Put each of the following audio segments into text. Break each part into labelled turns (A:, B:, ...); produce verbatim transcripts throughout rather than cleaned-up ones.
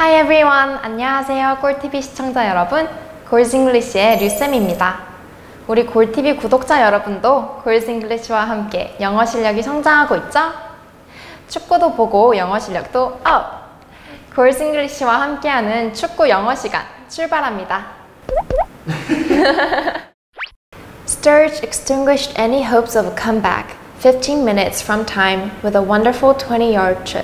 A: Hi everyone! 안녕하세요 꼴티비 시청자 여러분, 골즈잉글리시의 류쌤입니다. 우리 골티비 구독자 여러분도 골즈잉글리시와 함께 영어 실력이 성장하고 있죠? 축구도 보고 영어 실력도 업! 골즈잉글리시와 함께하는 축구 영어 시간 출발합니다. Sturge extinguished any hopes of a comeback fifteen minutes from time with a wonderful twenty-yard trip.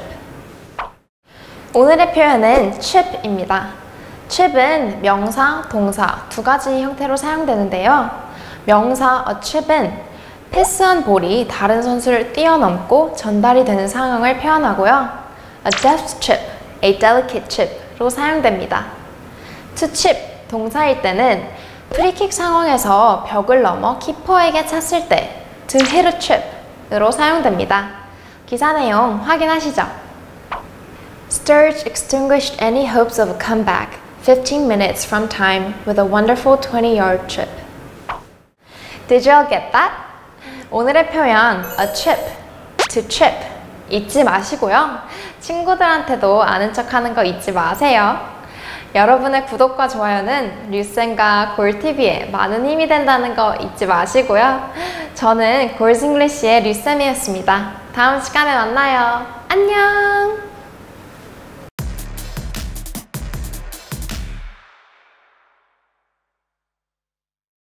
A: 오늘의 표현은 trip입니다. trip은 명사, 동사 두 가지 형태로 사용되는데요. 명사 a trip은 패스한 볼이 다른 선수를 뛰어넘고 전달이 되는 상황을 표현하고요. a deft trip, a delicate trip로 사용됩니다. to chip, 동사일 때는 프리킥 상황에서 벽을 넘어 키퍼에게 찼을 때 to hit a trip으로 사용됩니다. 기사 내용 확인하시죠. Sturge extinguished any hopes of a comeback fifteen minutes from time with a wonderful twenty-yard trip. Did you all get that? 오늘의 표현 a trip, to trip 잊지 마시고요. 친구들한테도 아는 척하는 거 잊지 마세요. 여러분의 구독과 좋아요는 류쌤과 골티비에 많은 힘이 된다는 거 잊지 마시고요. 저는 골즈잉글리시의 류쌤이었습니다. 다음 시간에 만나요. 안녕!